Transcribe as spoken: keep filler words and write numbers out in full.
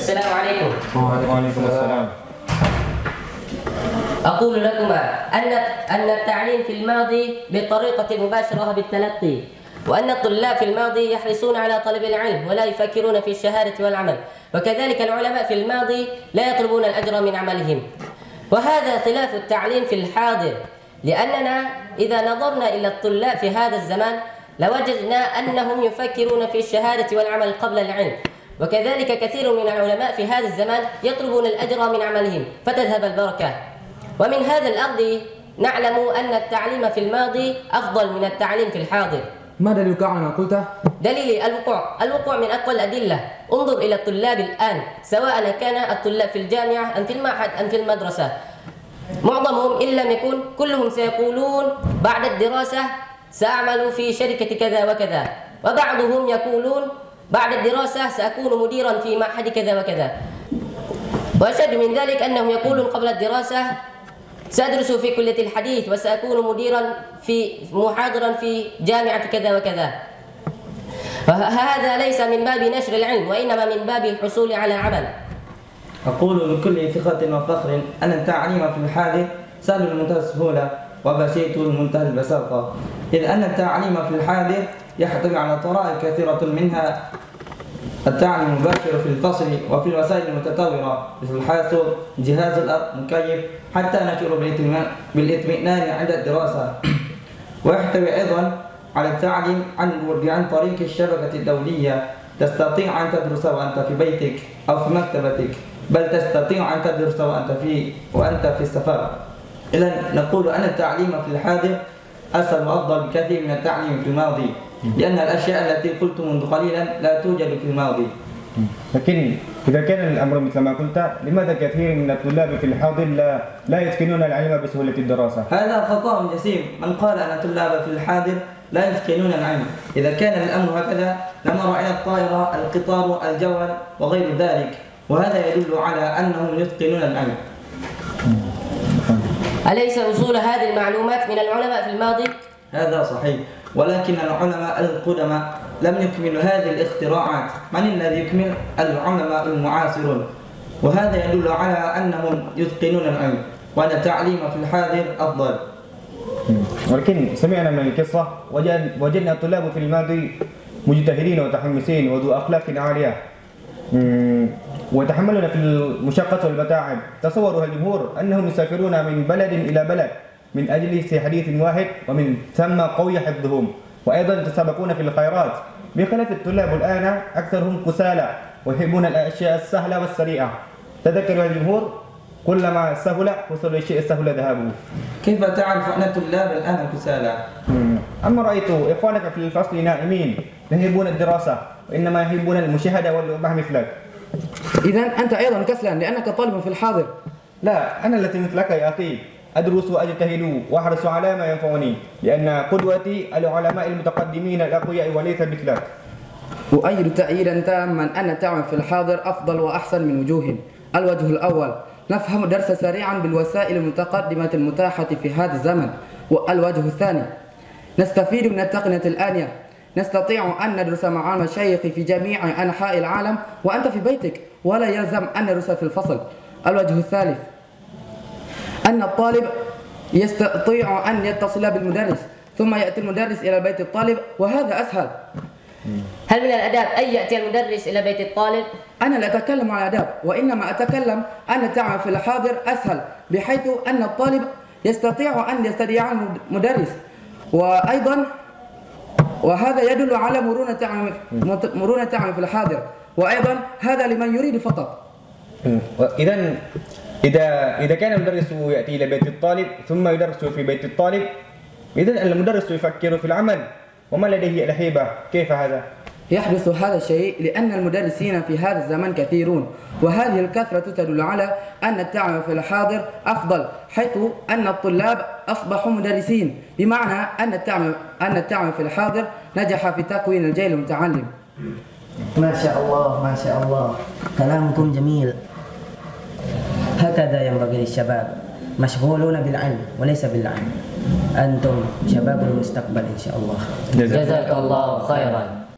السلام عليكم. وعليكم السلام. أقول لكما أن أن التعليم في الماضي بالطريقة المباشرة بالتلقي، وأن الطلاب في الماضي يحرصون على طلب العلم ولا يفكرون في الشهادة والعمل، وكذلك العلماء في الماضي لا يطلبون الأجر من عملهم. وهذا خلاف التعليم في الحاضر، لأننا إذا نظرنا إلى الطلاب في هذا الزمان لوجدنا أنهم يفكرون في الشهادة والعمل قبل العلم، وكذلك كثير من العلماء في هذا الزمان يطلبون الأجر من عملهم فتذهب البركة. ومن هذا الأرض نعلم أن التعليم في الماضي أفضل من التعليم في الحاضر. ما دليلك على ما قلته؟ دليلي الوقوع، الوقوع من أقوى الأدلة. انظر إلى الطلاب الآن، سواء كان الطلاب في الجامعة أم في المعهد أم في المدرسة، معظمهم إن لم يكن كلهم سيقولون بعد الدراسة سأعمل في شركة كذا وكذا، وبعضهم يقولون بعد الدراسة سأكون مديرا في معهد كذا وكذا، وأشد من ذلك أنهم يقولون قبل الدراسة سأدرس في كلية الحديث وسأكون مديرا في محاضرا في جامعة كذا وكذا. فهذا ليس من باب نشر العلم، وإنما من باب الحصول على عمل. أقول بكل ثقة وفخر أن التعليم في الحاضر سهل منتهى السهولة وبسيط منتهى البساطة، إذ أن التعليم في الحاضر يحتوي على طرائق كثيرة، منها التعليم المباشر في الفصل وفي الوسائل المتطورة مثل الحاسوب، جهاز المكيف، حتى نشعر بالاطمئنان عند الدراسة. ويحتوي أيضا على التعليم عن عن طريق الشبكة الدولية، تستطيع أن تدرس وأنت في بيتك أو في مكتبتك، بل تستطيع أن تدرس وأنت في وأنت في السفر. إذن نقول أن التعليم في الحاضر أسهل وأفضل بكثير من التعليم في الماضي، لأن الأشياء التي قلت منذ قليلا لا توجد في الماضي. لكن إذا كان الأمر مثل ما قلت، لماذا كثير من الطلاب في الحاضر لا لا يتقنون العلم بسهولة الدراسة؟ هذا خطأ جسيم. من قال أن الطلاب في الحاضر لا يتقنون العلم، إذا كان الأمر هكذا لما رأينا الطائرة، القطار، الجوال وغير ذلك، وهذا يدل على أنهم يتقنون العلم. أليس وصول هذه المعلومات من العلماء في الماضي؟ هذا صحيح، ولكن العلماء القدماء لم يكملوا هذه الاختراعات. من الذي يكمل؟ العلماء المعاصرون، وهذا يدل على أنهم يتقنون العلم، وأن التعليم في الحاضر أفضل. ولكن سمعنا من القصة وجدنا الطلاب في الماضي مجتهدين ومتحمسين وذو أخلاق عالية، وتحملون في المشقة والمتاعب. تصوروا الجمهور أنهم يسافرون من بلد إلى بلد من أجل حديث واحد، ومن ثم قوي حفظهم، وأيضا يتسابقون في الخيرات، بخلاف الطلاب الآن أكثرهم كسالى ويحبون الأشياء السهلة والسريعة. تذكروا الجمهور كلما سهل وصل الشيء سهل ذهابه. كيف تعرف أن الطلاب الآن كسالى؟ أما رأيت إخوانك في الفصل نائمين لا يحبون الدراسة، وإنما يحبون المشاهدة والمع مثلك. إذا أنت أيضا كسلان لأنك طالب في الحاضر. لا، أنا التي مثلك يا أخي، أدرس وأجتهد وأحرص على ما ينفعني، لأن قدوتي العلماء المتقدمين الأقوياء وليس مثلك. أؤيد تأييدا تاما أن التعلم في الحاضر أفضل وأحسن من وجوه. الوجه الأول، نفهم الدرس سريعا بالوسائل المتقدمة المتاحة في هذا الزمن. والوجه الثاني، نستفيد من التقنية الآنية، نستطيع أن ندرس مع المشايخ في جميع أنحاء العالم وأنت في بيتك، ولا يلزم أن ندرس في الفصل. الوجه الثالث، أن الطالب يستطيع أن يتصل بالمدرس ثم يأتي المدرس إلى بيت الطالب، وهذا أسهل. هل من الآداب أن يأتي المدرس إلى بيت الطالب؟ أنا لا أتكلم عن الآداب، وإنما أتكلم أن التعلم في الحاضر أسهل، بحيث أن الطالب يستطيع أن يستدعي المدرس، وأيضا وهذا يدل على مرونة التعلم مرونة التعلم في الحاضر، وأيضا هذا لمن يريد فقط. إذا إذا إذا كان المدرس يأتي إلى بيت الطالب ثم يدرس في بيت الطالب، إذا المدرس يفكر في العمل وما لديه الهيبة، كيف هذا؟ يحدث هذا الشيء لأن المدرسين في هذا الزمن كثيرون، وهذه الكثرة تدل على أن التعلم في الحاضر أفضل، حيث أن الطلاب أصبحوا مدرسين، بمعنى أن التعلم أن التعلم في الحاضر نجح في تكوين الجيل المتعلم. ما شاء الله ما شاء الله، كلامكم جميل. هكذا ينبغي للشباب، مشغولون بالعلم وليس بالعلم. أنتم شباب المستقبل إن شاء الله. جزاك الله خيرا.